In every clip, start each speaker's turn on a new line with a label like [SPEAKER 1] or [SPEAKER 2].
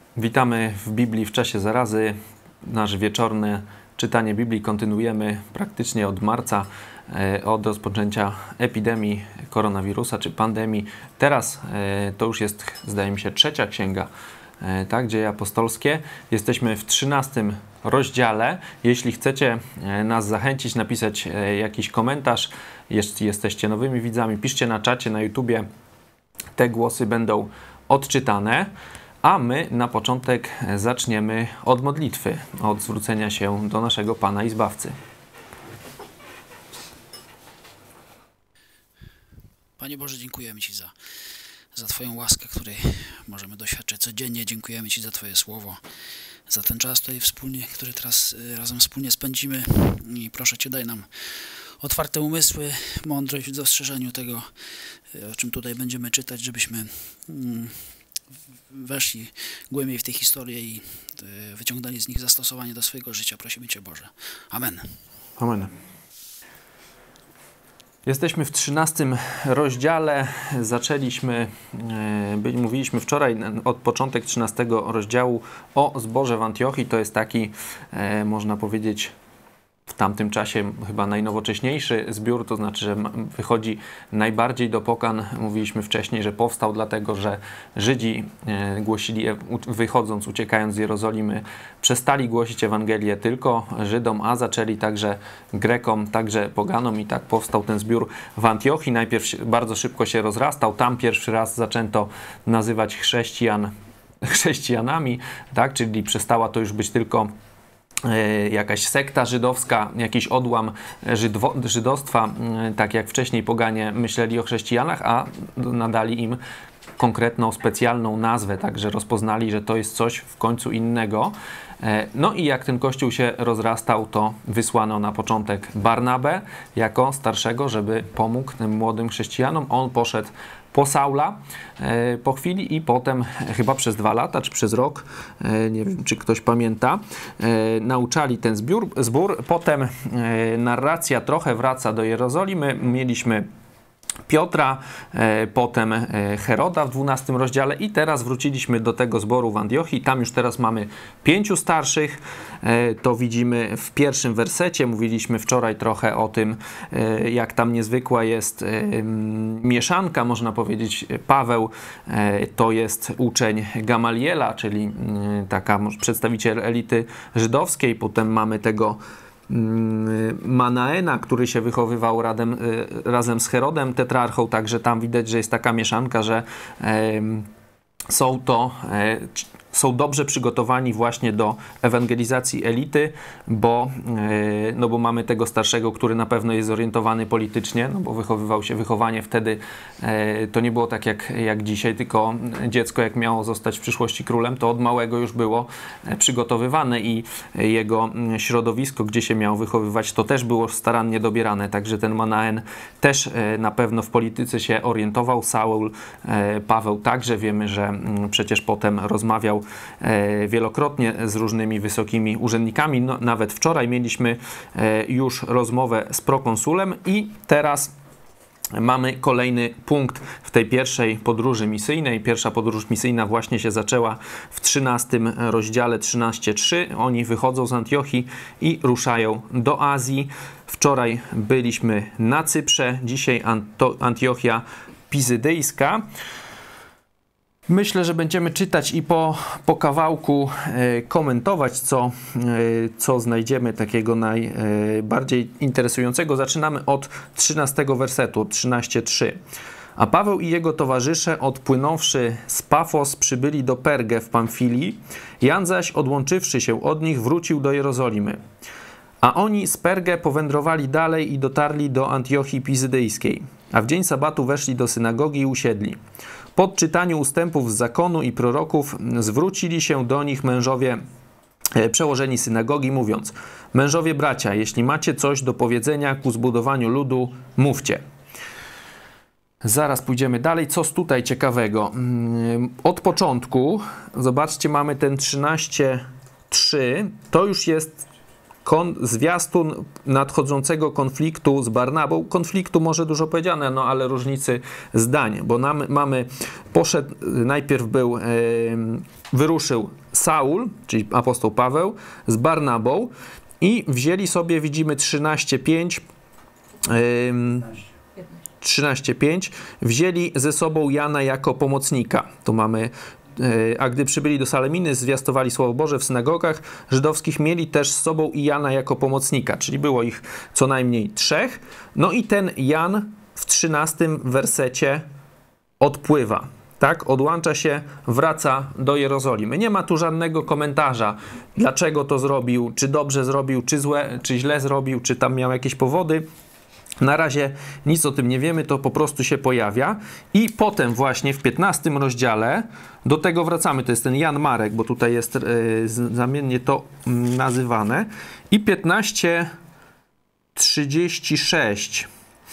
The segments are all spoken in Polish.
[SPEAKER 1] Witamy w Biblii w czasie zarazy. Nasze wieczorne czytanie Biblii kontynuujemy praktycznie od marca, od rozpoczęcia epidemii koronawirusa czy pandemii. Teraz to już jest, zdaje mi się, trzecia księga, tak, Dzieje apostolskie. Jesteśmy w 13 rozdziale. Jeśli chcecie nas zachęcić, napisać jakiś komentarz, jeśli jesteście nowymi widzami, piszcie na czacie, na YouTubie. Te głosy będą odczytane. A my na początek zaczniemy od modlitwy, od zwrócenia się do naszego Pana i Zbawcy.
[SPEAKER 2] Panie Boże, dziękujemy Ci za Twoją łaskę, której możemy doświadczać codziennie. Dziękujemy Ci za Twoje słowo, za ten czas tutaj wspólnie, który teraz razem wspólnie spędzimy. I proszę Cię, daj nam otwarte umysły, mądrość w dostrzeżeniu tego, o czym tutaj będziemy czytać, żebyśmy weszli głębiej w tę historię i wyciągnęli z nich zastosowanie do swojego życia. Prosimy Cię, Boże. Amen.
[SPEAKER 1] Amen. Jesteśmy w 13 rozdziale. Mówiliśmy wczoraj od początek 13 rozdziału o zborze w Antiochii. To jest taki, można powiedzieć, w tamtym czasie chyba najnowocześniejszy zbiór, to znaczy, że wychodzi najbardziej do pokan. Mówiliśmy wcześniej, że powstał dlatego, że Żydzi głosili, wychodząc, uciekając z Jerozolimy, przestali głosić Ewangelię tylko Żydom, a zaczęli także Grekom, także poganom, i tak powstał ten zbiór w Antiochii. Najpierw bardzo szybko się rozrastał. Tam pierwszy raz zaczęto nazywać chrześcijan chrześcijanami, tak? Czyli przestała to już być tylko jakaś sekta żydowska, jakiś odłam żydostwa, tak jak wcześniej poganie myśleli o chrześcijanach, a nadali im konkretną, specjalną nazwę, także rozpoznali, że to jest coś w końcu innego. No i jak ten kościół się rozrastał, to wysłano na początek Barnabę jako starszego, żeby pomógł tym młodym chrześcijanom. On poszedł po Saula po chwili i potem chyba przez 2 lata, czy przez rok, nie wiem, czy ktoś pamięta, nauczali ten zbór. Potem narracja trochę wraca do Jerozolimy. Mieliśmy Piotra, potem Heroda w 12 rozdziale i teraz wróciliśmy do tego zboru w Antiochii. Tam już teraz mamy 5 starszych. To widzimy w pierwszym wersecie. Mówiliśmy wczoraj trochę o tym, jak tam niezwykła jest mieszanka, można powiedzieć. Paweł to jest uczeń Gamaliela, czyli taka przedstawiciel elity żydowskiej. Potem mamy tego Manaena, który się wychowywał razem z Herodem tetrarchą, także tam widać, że jest taka mieszanka, że są dobrze przygotowani właśnie do ewangelizacji elity, bo mamy tego starszego, który na pewno jest zorientowany politycznie, no bo wychowanie wtedy to nie było tak jak dzisiaj, tylko dziecko, jak miało zostać w przyszłości królem, to od małego już było przygotowywane i jego środowisko, gdzie się miał wychowywać, to też było starannie dobierane, także ten Manaen też na pewno w polityce się orientował. Saul, Paweł także, wiemy, że przecież potem rozmawiał wielokrotnie z różnymi wysokimi urzędnikami. No, nawet wczoraj mieliśmy już rozmowę z prokonsulem i teraz mamy kolejny punkt w tej pierwszej podróży misyjnej. Pierwsza podróż misyjna właśnie się zaczęła w 13 rozdziale 13:3. Oni wychodzą z Antiochii i ruszają do Azji. Wczoraj byliśmy na Cyprze, dzisiaj Antiochia Pizydyjska. Myślę, że będziemy czytać i po kawałku komentować, co znajdziemy takiego najbardziej interesującego. Zaczynamy od 13 wersetu, od 13:3. A Paweł i jego towarzysze, odpłynąwszy z Pafos, przybyli do Pergę w Pamfilii. Jan zaś, odłączywszy się od nich, wrócił do Jerozolimy. A oni z Pergę powędrowali dalej i dotarli do Antiochii Pizydyjskiej. A w dzień sabatu weszli do synagogi i usiedli. Po odczytaniu ustępów z zakonu i proroków zwrócili się do nich mężowie przełożeni synagogi, mówiąc: mężowie bracia, jeśli macie coś do powiedzenia ku zbudowaniu ludu, mówcie. Zaraz pójdziemy dalej. Coż tutaj ciekawego? Od początku, zobaczcie, mamy ten 13:3. To już jest zwiastun nadchodzącego konfliktu z Barnabą, konfliktu może dużo powiedziane, no ale różnicy zdań, bo najpierw wyruszył Saul, czyli apostoł Paweł, z Barnabą i wzięli sobie, widzimy 13:5, wzięli ze sobą Jana jako pomocnika. Tu mamy, a gdy przybyli do Saleminy, zwiastowali Słowo Boże w synagogach żydowskich, mieli też z sobą i Jana jako pomocnika, czyli było ich co najmniej 3. No i ten Jan w 13 wersecie odpływa. Tak, odłącza się, wraca do Jerozolimy. Nie ma tu żadnego komentarza, dlaczego to zrobił, czy dobrze zrobił, czy źle zrobił, czy tam miał jakieś powody. Na razie nic o tym nie wiemy, to po prostu się pojawia. I potem właśnie w 15 rozdziale do tego wracamy. To jest ten Jan Marek, bo tutaj jest zamiennie to nazywane. I 15:36.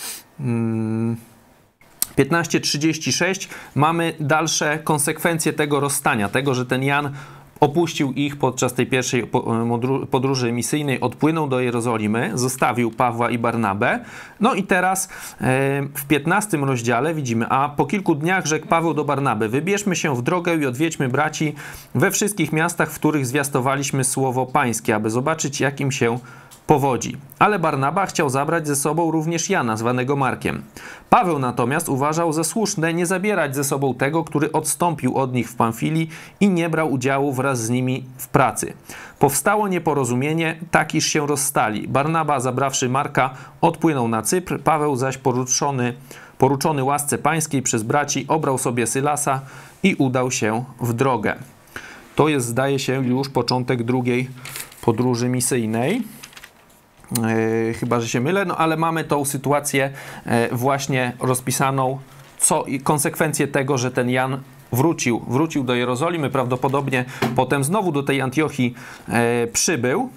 [SPEAKER 1] 15:36 mamy dalsze konsekwencje tego rozstania, tego, że ten Jan opuścił ich podczas tej pierwszej podróży misyjnej, odpłynął do Jerozolimy, zostawił Pawła i Barnabę. No i teraz w 15 rozdziale widzimy, a po kilku dniach rzekł Paweł do Barnaby: wybierzmy się w drogę i odwiedźmy braci we wszystkich miastach, w których zwiastowaliśmy słowo pańskie, aby zobaczyć, jak im się powodzi. Ale Barnaba chciał zabrać ze sobą również Jana, zwanego Markiem. Paweł natomiast uważał za słuszne nie zabierać ze sobą tego, który odstąpił od nich w Pamfilii i nie brał udziału wraz z nimi w pracy. Powstało nieporozumienie, tak iż się rozstali. Barnaba, zabrawszy Marka, odpłynął na Cypr, Paweł zaś poruczony łasce pańskiej przez braci, obrał sobie Sylasa i udał się w drogę. To jest, zdaje się, już początek drugiej podróży misyjnej. Chyba że się mylę, no ale mamy tą sytuację właśnie rozpisaną, konsekwencje tego, że ten Jan wrócił do Jerozolimy, prawdopodobnie potem znowu do tej Antiochii przybył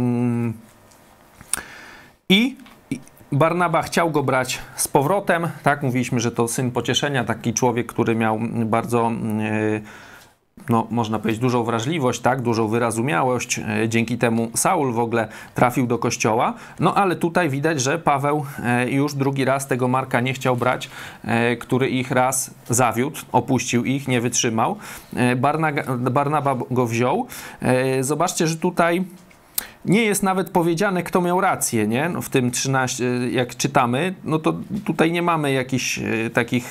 [SPEAKER 1] i Barnaba chciał go brać z powrotem, tak, mówiliśmy, że to syn pocieszenia, taki człowiek, który miał bardzo no, można powiedzieć, dużą wrażliwość, tak, dużą wyrozumiałość. Dzięki temu Saul w ogóle trafił do kościoła. No ale tutaj widać, że Paweł już drugi raz tego Marka nie chciał brać, który ich raz zawiódł, opuścił ich, nie wytrzymał. Barnaba go wziął. Zobaczcie, że tutaj nie jest nawet powiedziane, kto miał rację, nie? No w tym 13, jak czytamy, no to tutaj nie mamy jakichś takich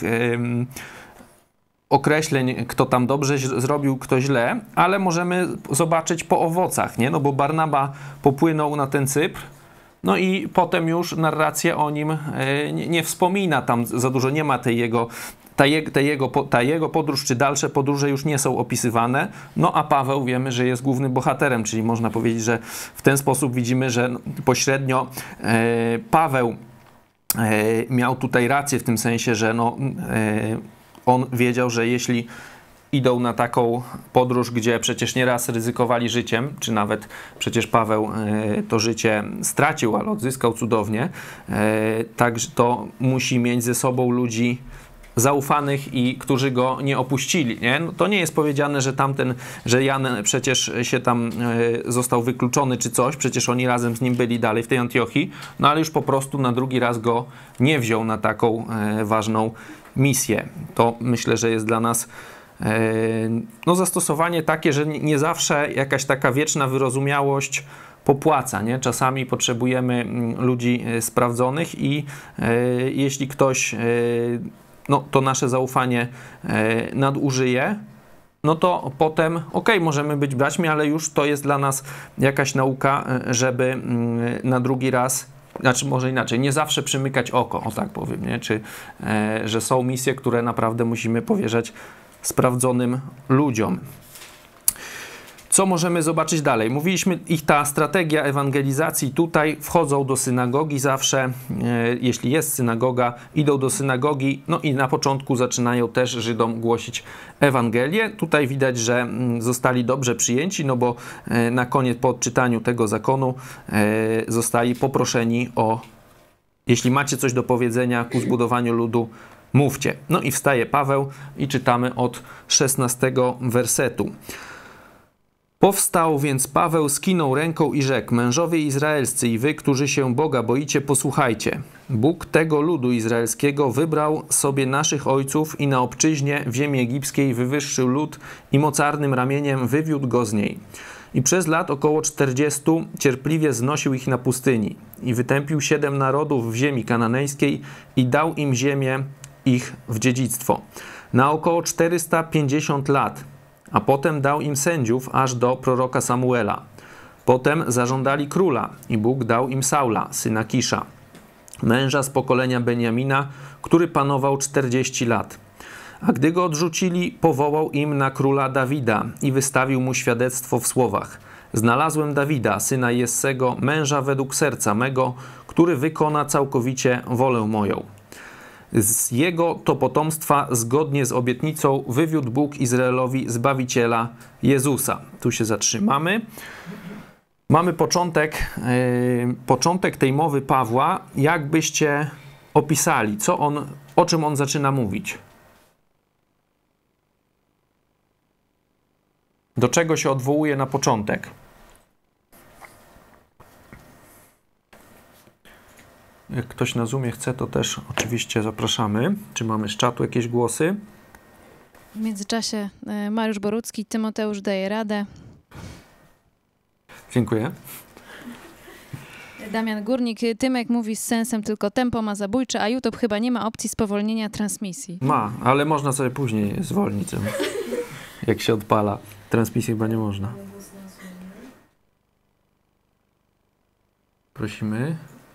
[SPEAKER 1] określeń, kto tam dobrze zrobił, kto źle, ale możemy zobaczyć po owocach, nie? No bo Barnaba popłynął na ten Cypr, no i potem już narracja o nim nie wspomina tam za dużo, nie ma ta jego podróż czy dalsze podróże już nie są opisywane, no a Paweł wiemy, że jest głównym bohaterem, czyli można powiedzieć, że w ten sposób widzimy, że pośrednio Paweł miał tutaj rację w tym sensie, że on wiedział, że jeśli idą na taką podróż, gdzie przecież nieraz ryzykowali życiem, czy nawet przecież Paweł to życie stracił, ale odzyskał cudownie, także to musi mieć ze sobą ludzi zaufanych i którzy go nie opuścili, nie? No to nie jest powiedziane, że Jan przecież się tam został wykluczony czy coś, przecież oni razem z nim byli dalej w tej Antiochii, no ale już po prostu na drugi raz go nie wziął na taką ważną misję. To myślę, że jest dla nas zastosowanie takie, że nie zawsze jakaś taka wieczna wyrozumiałość popłaca, nie? Czasami potrzebujemy ludzi sprawdzonych i jeśli ktoś to nasze zaufanie nadużyje, no to potem możemy być braćmi, ale już to jest dla nas jakaś nauka, żeby na drugi raz, znaczy może inaczej, nie zawsze przymykać oko, o tak powiem, nie? Czy że są misje, które naprawdę musimy powierzać sprawdzonym ludziom. Co możemy zobaczyć dalej? Mówiliśmy, ta strategia ewangelizacji tutaj, wchodzą do synagogi zawsze, jeśli jest synagoga, idą do synagogi, no i na początku zaczynają też Żydom głosić Ewangelię. Tutaj widać, że zostali dobrze przyjęci, no bo na koniec po odczytaniu tego zakonu zostali poproszeni o, jeśli macie coś do powiedzenia ku zbudowaniu ludu, mówcie. No i wstaje Paweł i czytamy od 16 wersetu. Powstał więc Paweł, skinął ręką i rzekł: mężowie izraelscy i wy, którzy się Boga boicie, posłuchajcie. Bóg tego ludu izraelskiego wybrał sobie naszych ojców i na obczyźnie w ziemi egipskiej wywyższył lud i mocarnym ramieniem wywiódł go z niej. I przez lat około 40 cierpliwie znosił ich na pustyni i wytępił 7 narodów w ziemi kananejskiej i dał im ziemię ich w dziedzictwo na około 450 lat. A potem dał im sędziów aż do proroka Samuela. Potem zażądali króla i Bóg dał im Saula, syna Kisza, męża z pokolenia Benjamina, który panował 40 lat. A gdy go odrzucili, powołał im na króla Dawida i wystawił mu świadectwo w słowach: znalazłem Dawida, syna Jessego, męża według serca mego, który wykona całkowicie wolę moją. Z jego to potomstwa, zgodnie z obietnicą, wywiódł Bóg Izraelowi Zbawiciela Jezusa. Tu się zatrzymamy. Mamy początek tej mowy Pawła. Jak byście opisali, o czym on zaczyna mówić? Do czego się odwołuje na początek? Jak ktoś na Zoomie chce, to też oczywiście zapraszamy. Czy mamy z czatu jakieś głosy?
[SPEAKER 3] W międzyczasie Mariusz Borucki, Tymoteusz daje radę.
[SPEAKER 1] Dziękuję.
[SPEAKER 3] Damian Górnik, Tymek mówi z sensem, tylko tempo ma zabójcze, a YouTube chyba nie ma opcji spowolnienia transmisji.
[SPEAKER 1] Ma, ale można sobie później zwolnić, jak się odpala. Transmisji chyba nie można. Prosimy.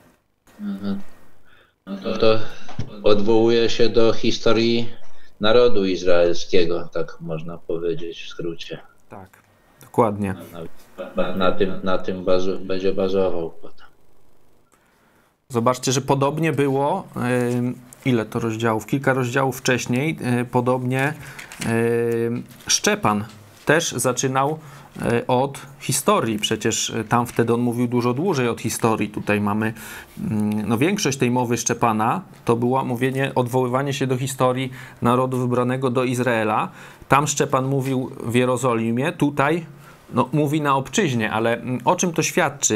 [SPEAKER 4] No to odwołuje się do historii narodu izraelskiego, tak można powiedzieć w skrócie.
[SPEAKER 1] Tak, dokładnie.
[SPEAKER 4] Na tym będzie bazował potem.
[SPEAKER 1] Zobaczcie, że podobnie było, ile to rozdziałów? Kilka rozdziałów wcześniej, podobnie Szczepan też zaczynał od historii. Przecież tam wtedy on mówił dużo dłużej od historii. Tutaj mamy, większość tej mowy Szczepana to było odwoływanie się do historii narodu wybranego do Izraela. Tam Szczepan mówił w Jerozolimie, tutaj mówi na obczyźnie, ale o czym to świadczy?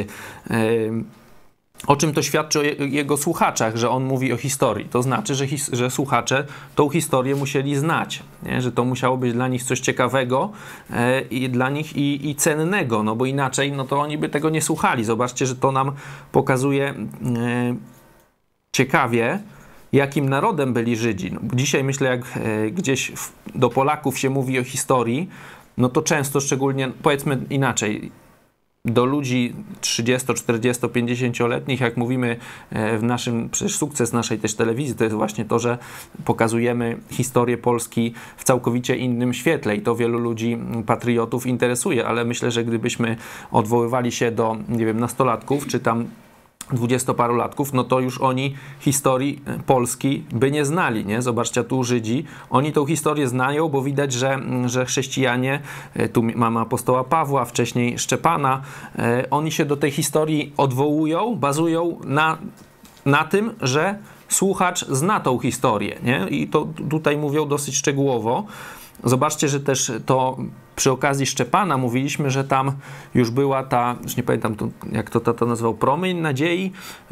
[SPEAKER 1] O czym to świadczy o jego słuchaczach, że on mówi o historii? To znaczy, że słuchacze tą historię musieli znać, nie? Że to musiało być dla nich coś ciekawego i dla nich i cennego, bo inaczej to oni by tego nie słuchali. Zobaczcie, że to nam pokazuje ciekawie, jakim narodem byli Żydzi. Dzisiaj myślę, jak gdzieś do Polaków się mówi o historii, to często, szczególnie, powiedzmy inaczej, do ludzi 30, 40, 50-letnich, jak mówimy przecież sukces naszej też telewizji, to jest właśnie to, że pokazujemy historię Polski w całkowicie innym świetle i to wielu ludzi, patriotów interesuje, ale myślę, że gdybyśmy odwoływali się do, nastolatków, czy tam 20-parolatków, to już oni historii Polski by nie znali, nie? Zobaczcie, tu Żydzi, oni tą historię znają, bo widać, że chrześcijanie, tu mamy apostoła Pawła, wcześniej Szczepana, oni się do tej historii odwołują, bazują na tym, że słuchacz zna tą historię, nie? I to tutaj mówią dosyć szczegółowo. Zobaczcie, że też to przy okazji Szczepana mówiliśmy, że tam już była ta, już nie pamiętam jak to nazwał, promień nadziei,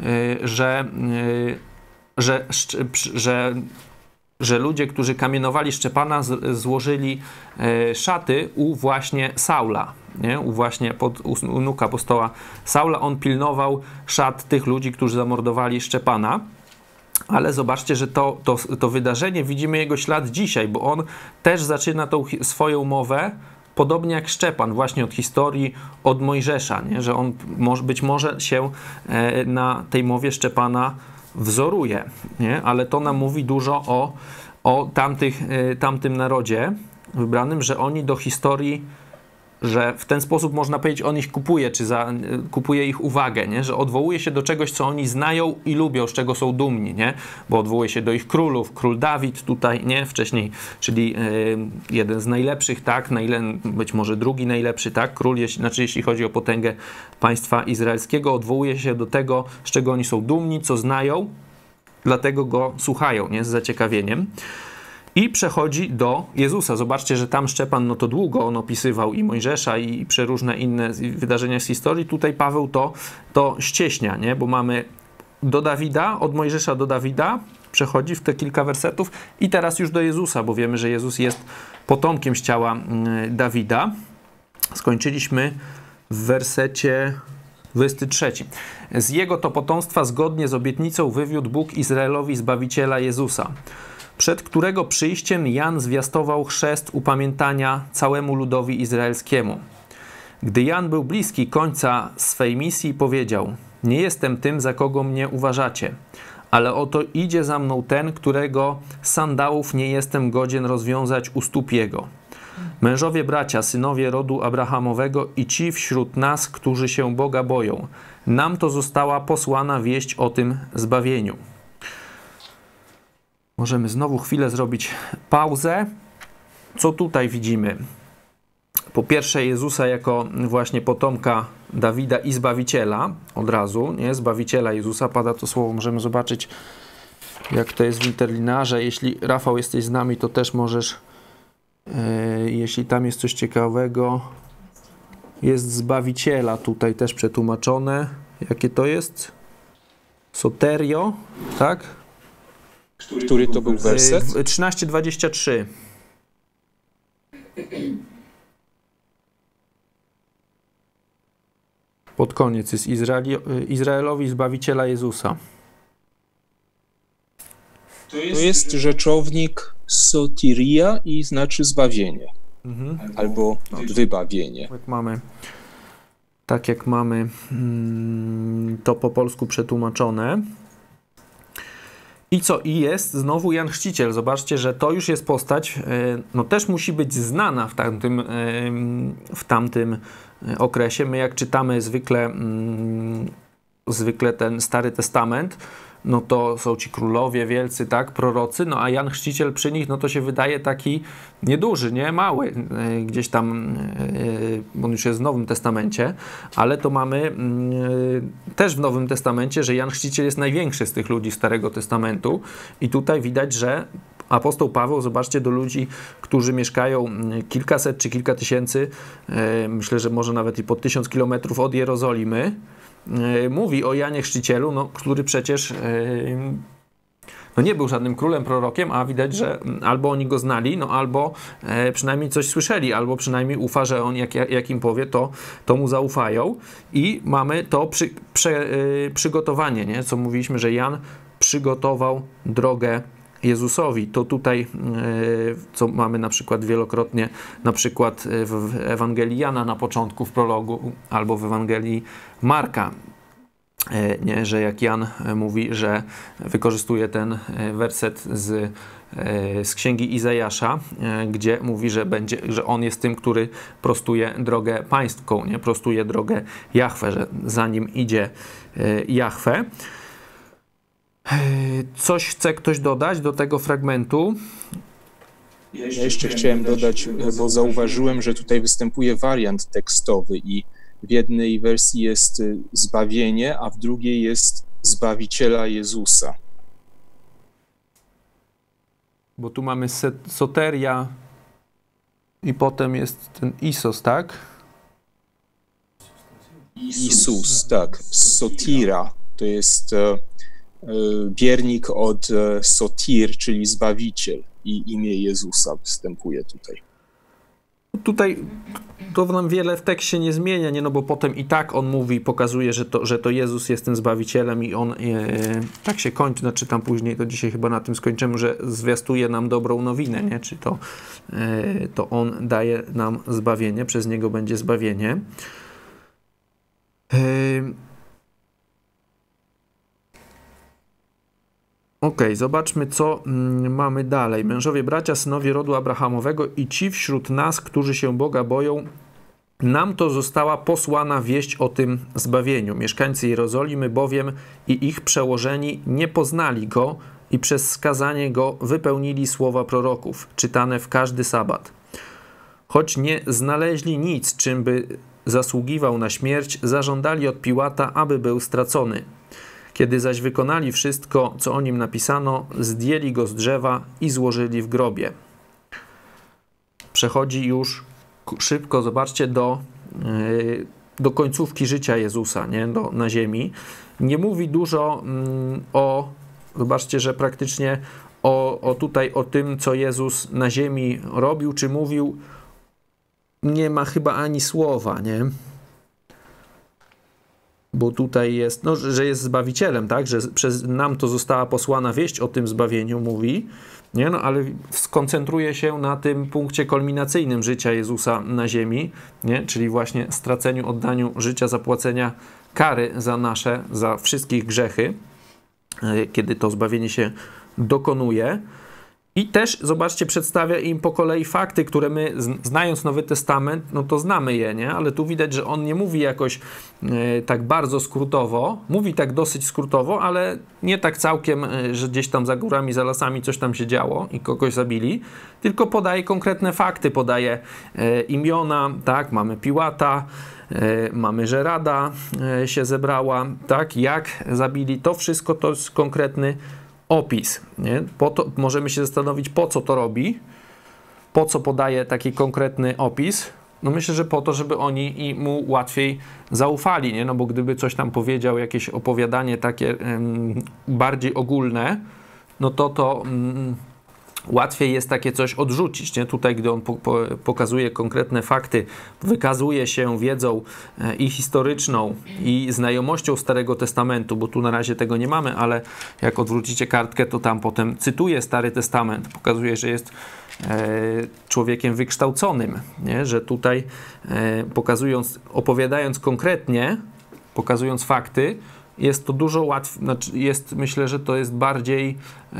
[SPEAKER 1] że ludzie, którzy kamienowali Szczepana, złożyli szaty u właśnie Saula, nie? U nóg apostoła Saula. On pilnował szat tych ludzi, którzy zamordowali Szczepana. Ale zobaczcie, że to wydarzenie, widzimy jego ślad dzisiaj, bo on też zaczyna tą swoją mowę, podobnie jak Szczepan, właśnie od historii, od Mojżesza, nie? Że on być może się na tej mowie Szczepana wzoruje, nie? Ale to nam mówi dużo o tamtym narodzie wybranym, że oni do historii, że w ten sposób można powiedzieć, on ich kupuje, kupuje ich uwagę, nie? Że odwołuje się do czegoś, co oni znają i lubią, z czego są dumni, nie? Bo odwołuje się do ich królów, król Dawid tutaj, nie? Wcześniej, czyli jeden z najlepszych, tak? Być może drugi najlepszy, tak? Król, jeśli chodzi o potęgę państwa izraelskiego, odwołuje się do tego, z czego oni są dumni, co znają, dlatego go słuchają, nie? Z zaciekawieniem. I przechodzi do Jezusa. Zobaczcie, że tam Szczepan no to długo on opisywał i Mojżesza i przeróżne inne wydarzenia z historii. Tutaj Paweł to ścieśnia, nie? Bo mamy do Dawida, od Mojżesza do Dawida, przechodzi w te kilka wersetów i teraz już do Jezusa, bo wiemy, że Jezus jest potomkiem z ciała Dawida. Skończyliśmy w wersecie 23. Z jego to potomstwa zgodnie z obietnicą wywiódł Bóg Izraelowi Zbawiciela Jezusa, przed którego przyjściem Jan zwiastował chrzest upamiętania całemu ludowi izraelskiemu. Gdy Jan był bliski końca swej misji, powiedział: nie jestem tym, za kogo mnie uważacie, ale oto idzie za mną ten, którego sandałów nie jestem godzien rozwiązać u stóp jego. Mężowie bracia, synowie rodu Abrahamowego i ci wśród nas, którzy się Boga boją, nam to została posłana wieść o tym zbawieniu. Możemy znowu chwilę zrobić pauzę. Co tutaj widzimy? Po pierwsze Jezusa jako właśnie potomka Dawida i Zbawiciela, od razu, nie? Zbawiciela Jezusa, pada to słowo, możemy zobaczyć, jak to jest w interlinearze. Jeśli, Rafał, jesteś z nami, to też możesz, jeśli tam jest coś ciekawego, jest Zbawiciela tutaj też przetłumaczone. Jakie to jest? Soterio, tak?
[SPEAKER 5] Który to był werset?
[SPEAKER 1] 13:23. Pod koniec jest Izraelowi Zbawiciela Jezusa.
[SPEAKER 5] To jest rzeczownik soteria i znaczy zbawienie. Albo wybawienie.
[SPEAKER 1] Tak jak mamy to po polsku przetłumaczone. I co? I jest znowu Jan Chrzciciel. Zobaczcie, że to już jest postać, no też musi być znana w tamtym okresie. My jak czytamy zwykle ten Stary Testament, no to są ci królowie wielcy, tak, prorocy, no a Jan Chrzciciel przy nich, no to się wydaje taki nieduży, nie, mały, gdzieś tam, on już jest w Nowym Testamencie, ale to mamy też w Nowym Testamencie, że Jan Chrzciciel jest największy z tych ludzi Starego Testamentu i tutaj widać, że apostoł Paweł, zobaczcie, do ludzi, którzy mieszkają kilkaset czy kilka tysięcy, myślę, że może nawet i po 1000 kilometrów od Jerozolimy, mówi o Janie Chrzcicielu, no, który przecież no nie był żadnym królem, prorokiem, a widać, że albo oni go znali, no albo przynajmniej coś słyszeli, albo przynajmniej ufa, że on jak im powie, to mu zaufają. I mamy to przygotowanie, nie? Co mówiliśmy, że Jan przygotował drogę Jezusowi. To tutaj, co mamy na przykład wielokrotnie, na przykład w Ewangelii Jana na początku, w prologu, albo w Ewangelii Marka, nie? Że jak Jan mówi, że wykorzystuje ten werset z Księgi Izajasza, gdzie mówi, że on jest tym, który prostuje drogę pańską, nie? Prostuje drogę Jahwe, że za nim idzie Jahwe. Coś chce ktoś dodać do tego fragmentu?
[SPEAKER 5] Ja jeszcze chciałem dodać, bo zauważyłem, że tutaj występuje wariant tekstowy i w jednej wersji jest zbawienie, a w drugiej jest Zbawiciela Jezusa.
[SPEAKER 1] Bo tu mamy soteria i potem jest ten Isos, tak?
[SPEAKER 5] Isus, tak. Sotira to jest biernik od sotir, czyli Zbawiciel, i imię Jezusa występuje tutaj.
[SPEAKER 1] Tutaj to nam wiele w tekście nie zmienia, nie? No bo potem i tak on mówi, pokazuje, że to Jezus jest tym Zbawicielem i on tak się kończy, znaczy tam później, to dzisiaj chyba na tym skończymy, że zwiastuje nam dobrą nowinę, nie? Czy to on daje nam zbawienie, przez niego będzie zbawienie. Okej, zobaczmy, co mamy dalej. Mężowie bracia, synowie rodu Abrahamowego i ci wśród nas, którzy się Boga boją, nam to została posłana wieść o tym zbawieniu. Mieszkańcy Jerozolimy bowiem i ich przełożeni nie poznali Go i przez skazanie Go wypełnili słowa proroków, czytane w każdy sabat. Choć nie znaleźli nic, czym by zasługiwał na śmierć, zażądali od Piłata, aby był stracony. Kiedy zaś wykonali wszystko, co o nim napisano, zdjęli go z drzewa i złożyli w grobie. Przechodzi już szybko, zobaczcie, do końcówki życia Jezusa, nie? Na ziemi. Nie mówi dużo zobaczcie, że praktycznie tutaj o tym, co Jezus na ziemi robił, czy mówił, nie ma chyba ani słowa, nie? Bo tutaj jest, że jest Zbawicielem, tak? Że przez nam to została posłana wieść o tym zbawieniu, mówi, nie? Ale skoncentruje się na tym punkcie kulminacyjnym życia Jezusa na ziemi, nie? Czyli właśnie straceniu, oddaniu życia, zapłacenia kary za wszystkich grzechy, kiedy to zbawienie się dokonuje. I też, zobaczcie, przedstawia im po kolei fakty, które my, znając Nowy Testament, no to znamy je, nie? Ale tu widać, że on nie mówi jakoś tak bardzo skrótowo, mówi tak dosyć skrótowo, ale nie tak całkiem, że gdzieś tam za górami, za lasami coś tam się działo i kogoś zabili, tylko podaje konkretne fakty, podaje imiona, tak? Mamy Piłata, mamy, że Rada się zebrała, tak? Jak zabili, to wszystko to jest konkretny opis. Nie? Po to możemy się zastanowić, po co to robi, po co podaje taki konkretny opis. No myślę, że po to, żeby oni mu łatwiej zaufali, nie? No bo gdyby coś tam powiedział, jakieś opowiadanie takie bardziej ogólne, no to łatwiej jest takie coś odrzucić, nie? Tutaj, gdy on pokazuje konkretne fakty, wykazuje się wiedzą i historyczną, i znajomością Starego Testamentu, bo tu na razie tego nie mamy, ale jak odwrócicie kartkę, to tam potem cytuje Stary Testament, pokazuje, że jest człowiekiem wykształconym, nie? Że tutaj opowiadając konkretnie, pokazując fakty, jest to dużo łatwiej, myślę, że to jest bardziej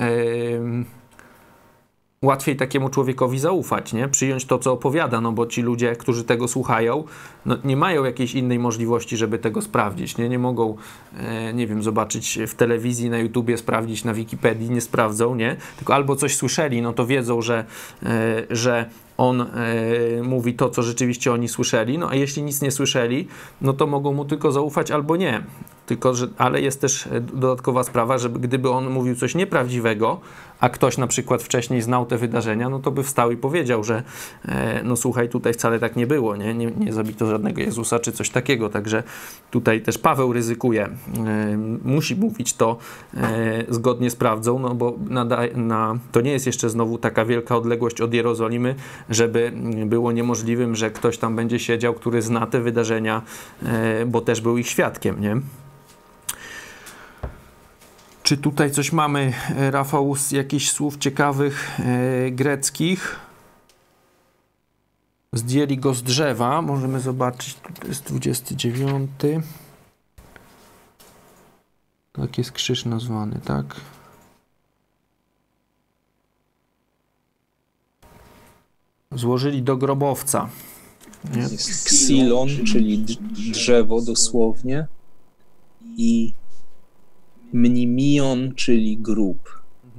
[SPEAKER 1] łatwiej takiemu człowiekowi zaufać, nie? Przyjąć to, co opowiada, no bo ci ludzie, którzy tego słuchają, no nie mają jakiejś innej możliwości, żeby tego sprawdzić, nie? Nie mogą, nie wiem, zobaczyć w telewizji, na YouTubie, sprawdzić na Wikipedii, nie sprawdzą, nie? Tylko albo coś słyszeli, no to wiedzą, że on mówi to, co rzeczywiście oni słyszeli, no a jeśli nic nie słyszeli, no to mogą mu tylko zaufać albo nie. Ale jest też dodatkowa sprawa, że gdyby on mówił coś nieprawdziwego, a ktoś na przykład wcześniej znał te wydarzenia, no to by wstał i powiedział, że no słuchaj, tutaj wcale tak nie było, nie zabito żadnego Jezusa, czy coś takiego. Także tutaj też Paweł ryzykuje. Musi mówić to zgodnie z prawdą, no bo to nie jest jeszcze znowu taka wielka odległość od Jerozolimy, żeby było niemożliwym, że ktoś tam będzie siedział, który zna te wydarzenia, bo też był ich świadkiem, nie? Czy tutaj coś mamy, Rafał, z jakichś słów ciekawych greckich? Zdjęli go z drzewa. Możemy zobaczyć, to jest 29. Tak jest krzyż nazwany, tak? Złożyli do grobowca. Nie?
[SPEAKER 5] Jest ksilon, czyli drzewo dosłownie, i mnimion, czyli grób.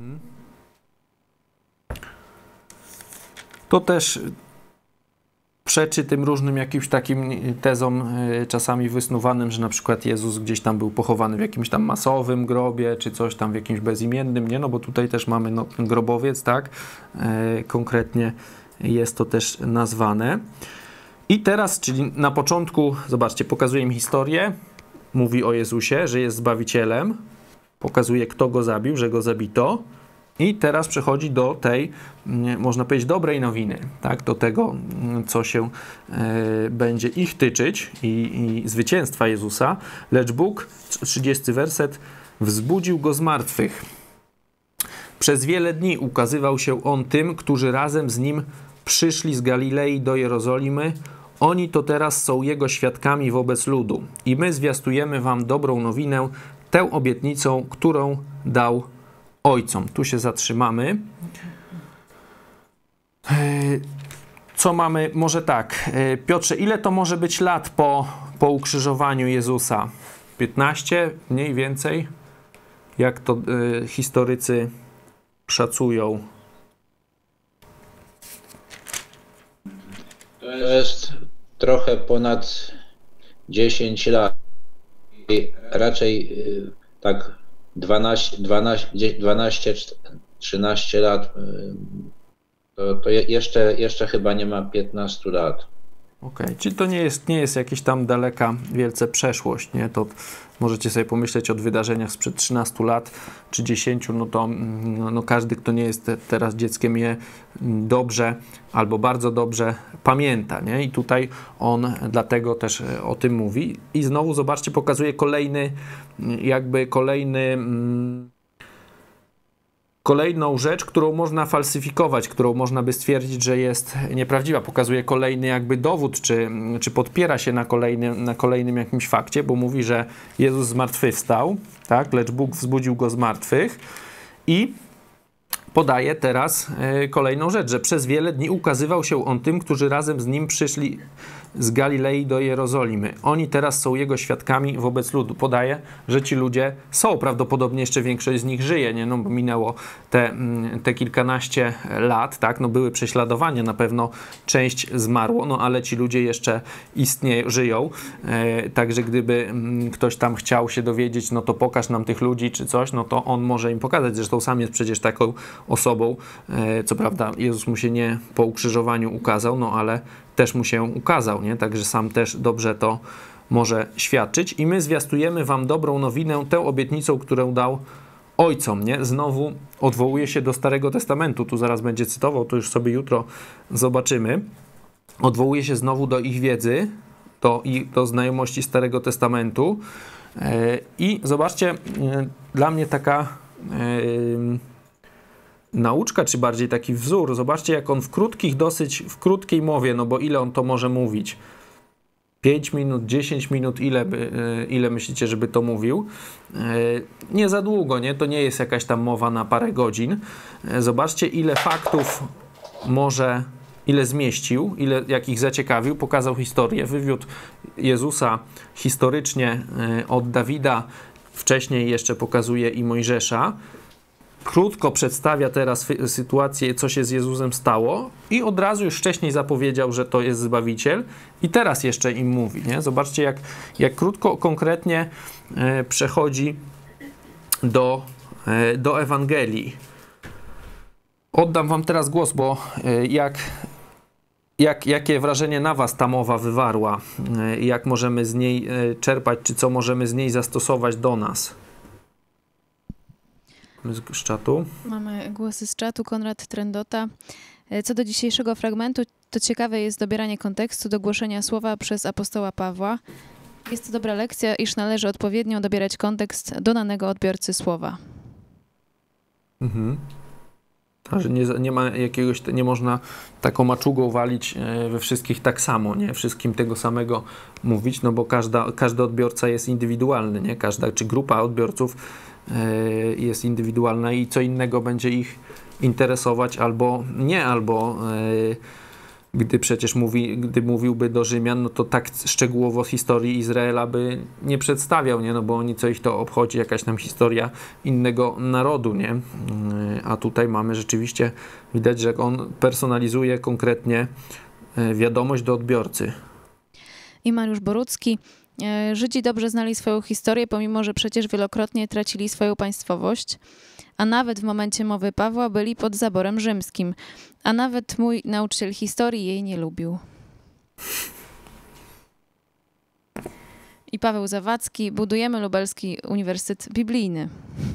[SPEAKER 1] To też przeczy tym różnym jakimś takim tezom czasami wysnuwanym, że na przykład Jezus gdzieś tam był pochowany w jakimś tam masowym grobie, czy coś tam w jakimś bezimiennym, nie? No bo tutaj też mamy ten grobowiec, tak? Konkretnie jest to też nazwane. I teraz, czyli na początku, zobaczcie, pokazuje im historię, mówi o Jezusie, że jest Zbawicielem, pokazuje, kto go zabił, że go zabito, i teraz przechodzi do tej, można powiedzieć, dobrej nowiny, tak? Do tego, co się będzie ich tyczyć i zwycięstwa Jezusa. Lecz Bóg, 30 werset, wzbudził go z martwych. Przez wiele dni ukazywał się on tym, którzy razem z nim przyszli z Galilei do Jerozolimy. Oni to teraz są jego świadkami wobec ludu. I my zwiastujemy wam dobrą nowinę, tę obietnicą, którą dał ojcom. Tu się zatrzymamy. Co mamy? Może tak. Piotrze, ile to może być lat po ukrzyżowaniu Jezusa? 15? Mniej więcej? Jak to historycy szacują?
[SPEAKER 4] To jest trochę ponad 10 lat. I raczej tak 12-13 lat, to jeszcze chyba nie ma 15 lat.
[SPEAKER 1] Okej, czyli to nie jest jakaś tam daleka wielce przeszłość, nie? To możecie sobie pomyśleć o wydarzeniach sprzed 13 lat czy 10, no to każdy, kto nie jest teraz dzieckiem, je dobrze albo bardzo dobrze pamięta, nie? I tutaj on dlatego też o tym mówi. I znowu zobaczcie, pokazuje kolejną rzecz, którą można falsyfikować, którą można by stwierdzić, że jest nieprawdziwa. Pokazuje kolejny jakby dowód, czy podpiera się na kolejnym jakimś fakcie, bo mówi, że Jezus zmartwychwstał, tak? Lecz Bóg wzbudził go z martwych i podaje teraz kolejną rzecz, że przez wiele dni ukazywał się on tym, którzy razem z nim przyszli z Galilei do Jerozolimy. Oni teraz są jego świadkami wobec ludu. Podaje, że ci ludzie są, prawdopodobnie jeszcze większość z nich żyje, nie? No bo minęło te kilkanaście lat, tak? No były prześladowania, na pewno część zmarło, no ale ci ludzie jeszcze żyją. Także gdyby ktoś tam chciał się dowiedzieć, no to pokaż nam tych ludzi czy coś, no to on może im pokazać. Zresztą sam jest przecież taką osobą. Co prawda Jezus mu się nie po ukrzyżowaniu ukazał, no ale też mu się ukazał, nie? Także sam też dobrze to może świadczyć. I my zwiastujemy wam dobrą nowinę, tę obietnicą, którą dał ojcom, nie? Znowu odwołuje się do Starego Testamentu, tu zaraz będzie cytował, to już sobie jutro zobaczymy. Odwołuje się znowu do ich wiedzy, do znajomości Starego Testamentu. I zobaczcie, dla mnie taka nauczka, czy bardziej taki wzór. Zobaczcie, jak on w krótkiej mowie, no bo ile on to może mówić? 5 minut, 10 minut, ile myślicie, żeby to mówił? Nie za długo, nie? To nie jest jakaś tam mowa na parę godzin. Zobaczcie, ile faktów ile zmieścił, jak ich zaciekawił, pokazał historię, wywiódł Jezusa historycznie od Dawida, wcześniej jeszcze pokazuje i Mojżesza. Krótko przedstawia teraz sytuację, co się z Jezusem stało i od razu już wcześniej zapowiedział, że to jest Zbawiciel i teraz jeszcze im mówi, nie? Zobaczcie, jak krótko, konkretnie przechodzi do Ewangelii. Oddam wam teraz głos, bo jakie wrażenie na was ta mowa wywarła? Jak możemy z niej czerpać, czy co możemy z niej zastosować do nas? Z czatu.
[SPEAKER 3] Mamy głosy z czatu. Konrad Trendota. Co do dzisiejszego fragmentu, to ciekawe jest dobieranie kontekstu do głoszenia słowa przez apostoła Pawła. Jest to dobra lekcja, iż należy odpowiednio dobierać kontekst do danego odbiorcy słowa.
[SPEAKER 1] Mhm. Że nie można taką maczugą walić we wszystkich tak samo, nie? Wszystkim tego samego mówić, no bo każdy odbiorca jest indywidualny, nie? Każda czy grupa odbiorców jest indywidualna i co innego będzie ich interesować albo nie, albo gdy mówiłby do Rzymian, no to tak szczegółowo historii Izraela by nie przedstawiał, nie? No bo co ich to obchodzi, jakaś tam historia innego narodu, nie? A tutaj mamy rzeczywiście, widać, że on personalizuje konkretnie wiadomość do odbiorcy.
[SPEAKER 3] I Mariusz Borucki. Żydzi dobrze znali swoją historię, pomimo że przecież wielokrotnie tracili swoją państwowość, a nawet w momencie mowy Pawła byli pod zaborem rzymskim, a nawet mój nauczyciel historii jej nie lubił. I Paweł Zawadzki. Budujemy Lubelski Uniwersytet Biblijny.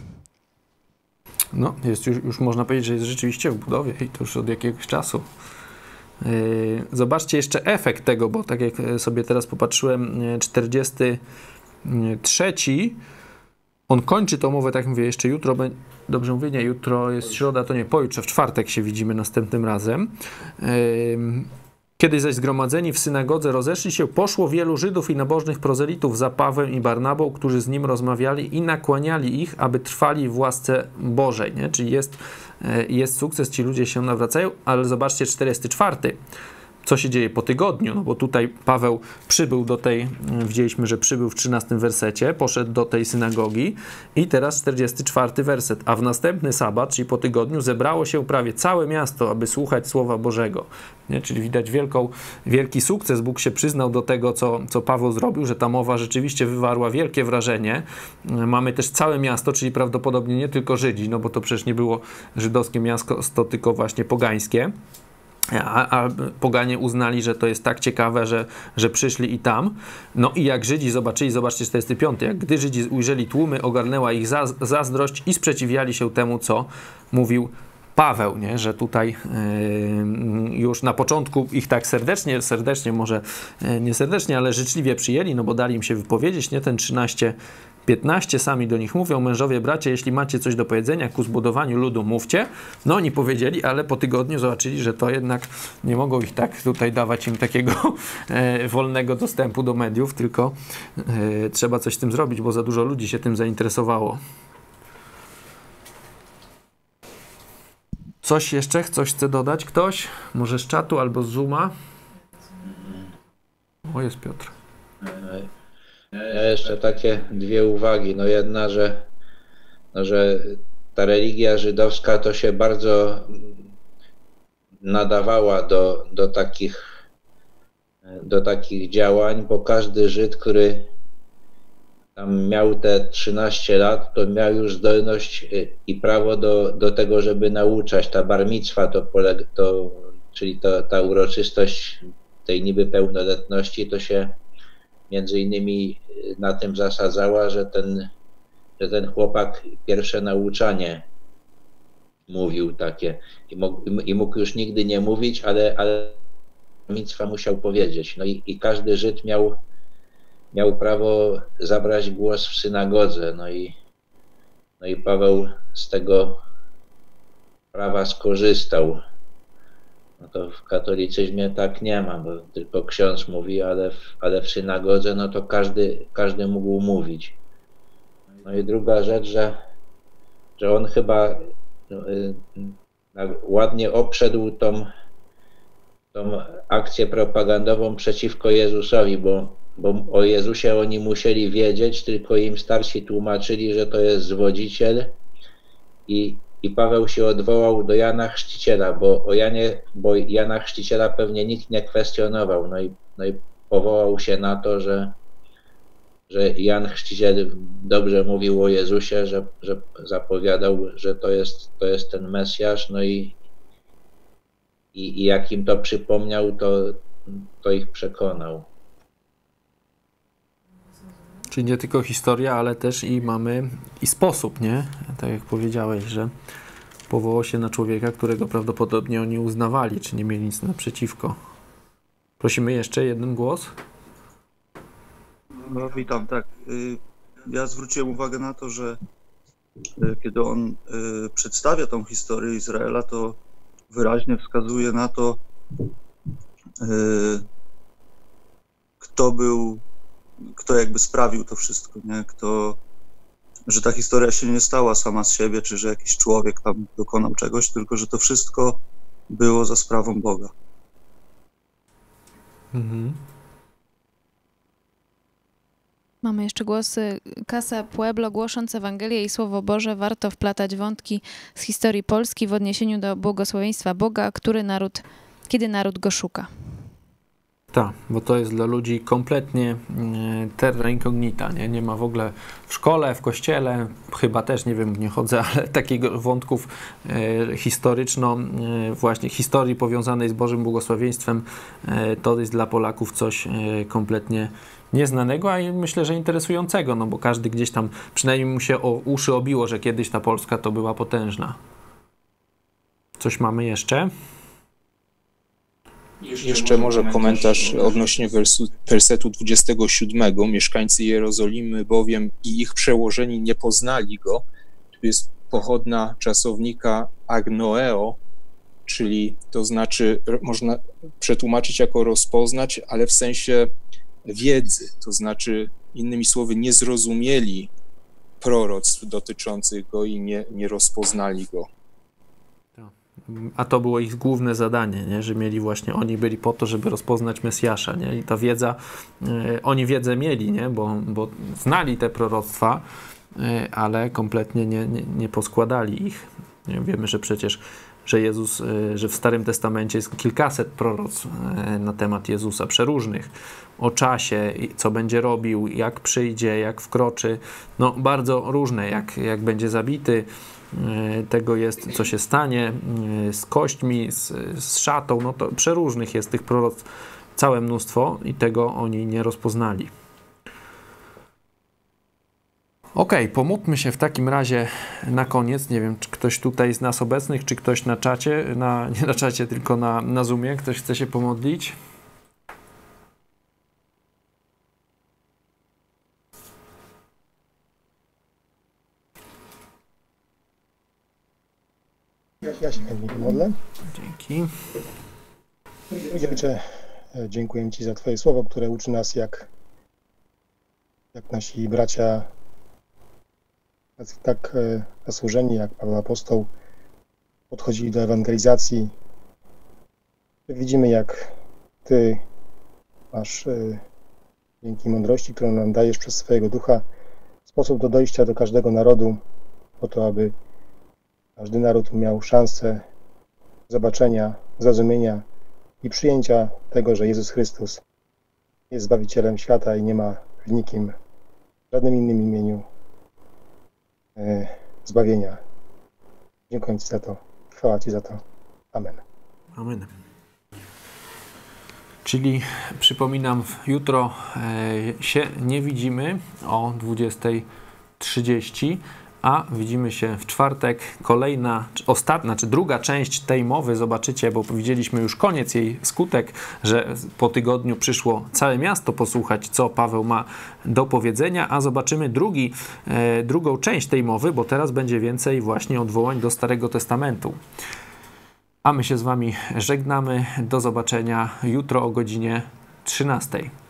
[SPEAKER 1] No, już można powiedzieć, że jest rzeczywiście w budowie i to już od jakiegoś czasu. Zobaczcie jeszcze efekt tego, bo tak jak sobie teraz popatrzyłem, 43, on kończy tą mowę, tak mówię, jeszcze jutro, dobrze mówię, nie, jutro jest środa, to nie, pojutrze, w czwartek się widzimy następnym razem. Kiedy zaś zgromadzeni w synagodze rozeszli się, poszło wielu Żydów i nabożnych prozelitów za Pawłem i Barnabą, którzy z nim rozmawiali i nakłaniali ich, aby trwali w łasce Bożej, nie? Czyli jest sukces, ci ludzie się nawracają, ale zobaczcie 44. co się dzieje po tygodniu, no bo tutaj Paweł przybył do tej, widzieliśmy, że przybył w 13 wersecie, poszedł do tej synagogi i teraz 44 werset, a w następny sabat, czyli po tygodniu, zebrało się prawie całe miasto, aby słuchać Słowa Bożego. Nie? Czyli widać wielki sukces. Bóg się przyznał do tego, co Paweł zrobił, że ta mowa rzeczywiście wywarła wielkie wrażenie. Mamy też całe miasto, czyli prawdopodobnie nie tylko Żydzi, no bo to przecież nie było żydowskie miasto, tylko właśnie pogańskie. A poganie uznali, że to jest tak ciekawe, że przyszli i tam. No i jak Żydzi zobaczyli, zobaczcie 45, jak gdy Żydzi ujrzeli tłumy, ogarnęła ich zazdrość i sprzeciwiali się temu, co mówił Paweł, nie? Że tutaj już na początku ich tak serdecznie, może nie serdecznie, ale życzliwie przyjęli, no bo dali im się wypowiedzieć, nie? Ten 13-15 sami do nich mówią: mężowie, bracia, jeśli macie coś do powiedzenia ku zbudowaniu ludu, mówcie. No oni powiedzieli, ale po tygodniu zobaczyli, że to jednak nie mogą ich tak tutaj dawać im takiego wolnego dostępu do mediów, tylko trzeba coś z tym zrobić, bo za dużo ludzi się tym zainteresowało. Coś jeszcze? Coś chce dodać ktoś? Może z czatu albo z Zooma? O, jest Piotr.
[SPEAKER 4] Ja jeszcze takie dwie uwagi. No jedna, że ta religia żydowska to się bardzo nadawała do takich działań, bo każdy Żyd, który tam miał te 13 lat, to miał już zdolność i prawo do tego, żeby nauczać. Ta bar micwa, czyli ta uroczystość tej niby pełnoletności, to się między innymi na tym zasadzała, że ten chłopak pierwsze nauczanie mówił takie i mógł już nigdy nie mówić, ale micwa musiał powiedzieć. No i każdy Żyd miał prawo zabrać głos w synagodze. No i Paweł z tego prawa skorzystał. No to w katolicyzmie tak nie ma, bo tylko ksiądz mówi, ale w synagodze no to każdy mógł mówić. No i druga rzecz, że on chyba ładnie obszedł tą akcję propagandową przeciwko Jezusowi, bo o Jezusie oni musieli wiedzieć, tylko im starsi tłumaczyli, że to jest zwodziciel i Paweł się odwołał do Jana Chrzciciela, bo Jana Chrzciciela pewnie nikt nie kwestionował, no i powołał się na to, że Jan Chrzciciel dobrze mówił o Jezusie, że zapowiadał, że to jest ten Mesjasz, no i jak im to przypomniał, to ich przekonał.
[SPEAKER 1] Czyli nie tylko historia, ale też i mamy i sposób, nie? Tak jak powiedziałeś, że powołał się na człowieka, którego prawdopodobnie oni uznawali, czy nie mieli nic naprzeciwko. Prosimy jeszcze jeden głos.
[SPEAKER 6] No, witam, tak. Ja zwróciłem uwagę na to, że kiedy on przedstawia tą historię Izraela, to wyraźnie wskazuje na to, kto jakby sprawił to wszystko, nie? Że ta historia się nie stała sama z siebie, czy że jakiś człowiek tam dokonał czegoś, tylko że to wszystko było za sprawą Boga.
[SPEAKER 3] Mhm. Mamy jeszcze głosy Casa Pueblo, głosząc Ewangelię i Słowo Boże. Warto wplatać wątki z historii Polski w odniesieniu do błogosławieństwa Boga, kiedy naród go szuka.
[SPEAKER 1] Tak, bo to jest dla ludzi kompletnie terra incognita, nie ma w ogóle w szkole, w kościele, chyba też, nie wiem, nie chodzę, ale takiego wątków właśnie historii powiązanej z Bożym błogosławieństwem, to jest dla Polaków coś kompletnie nieznanego, a myślę, że interesującego, no bo każdy gdzieś tam, przynajmniej mu się o uszy obiło, że kiedyś ta Polska to była potężna. Coś mamy jeszcze?
[SPEAKER 5] Jeszcze może komentarz odnośnie wersetu 27. Mieszkańcy Jerozolimy bowiem i ich przełożeni nie poznali go. Tu jest pochodna czasownika agnoeo, czyli to znaczy można przetłumaczyć jako rozpoznać, ale w sensie wiedzy. To znaczy, innymi słowy, nie zrozumieli proroctw dotyczących go i nie rozpoznali go.
[SPEAKER 1] A to było ich główne zadanie, nie? Że mieli właśnie, oni byli po to, żeby rozpoznać Mesjasza, nie? I ta wiedza, oni wiedzę mieli, nie? Bo znali te proroctwa, ale kompletnie nie poskładali ich. Wiemy, że przecież, że Jezus, że w Starym Testamencie jest kilkaset proroctw na temat Jezusa, przeróżnych, o czasie, co będzie robił, jak przyjdzie, jak wkroczy, no bardzo różne, jak będzie zabity, tego jest, co się stanie z kośćmi, z szatą, no to przeróżnych jest tych proroctw całe mnóstwo i tego oni nie rozpoznali. Okej, pomódlmy się w takim razie na koniec. Nie wiem, czy ktoś tutaj z nas obecnych, czy ktoś na czacie, nie na czacie, tylko na Zoomie, ktoś chce się pomodlić?
[SPEAKER 7] Ja się chętnie pomodlę.
[SPEAKER 1] Dzięki.
[SPEAKER 7] Ojcze, dziękuję Ci za Twoje słowo, które uczy nas, jak nasi bracia, tak zasłużeni jak Paweł Apostoł, podchodzili do ewangelizacji. Widzimy, jak Ty masz dzięki mądrości, którą nam dajesz przez swojego Ducha, sposób do dojścia do każdego narodu, po to, aby każdy naród miał szansę zobaczenia, zrozumienia i przyjęcia tego, że Jezus Chrystus jest Zbawicielem świata i nie ma w nikim, w żadnym innym imieniu zbawienia. Dziękuję Ci za to. Chwała Ci za to. Amen.
[SPEAKER 1] Amen. Czyli przypominam, jutro się nie widzimy o 20:30, a widzimy się w czwartek. Kolejna, ostatnia, czy druga część tej mowy, zobaczycie, bo widzieliśmy już koniec jej skutek, że po tygodniu przyszło całe miasto posłuchać, co Paweł ma do powiedzenia, a zobaczymy drugą część tej mowy, bo teraz będzie więcej właśnie odwołań do Starego Testamentu. A my się z Wami żegnamy. Do zobaczenia jutro o godzinie 13.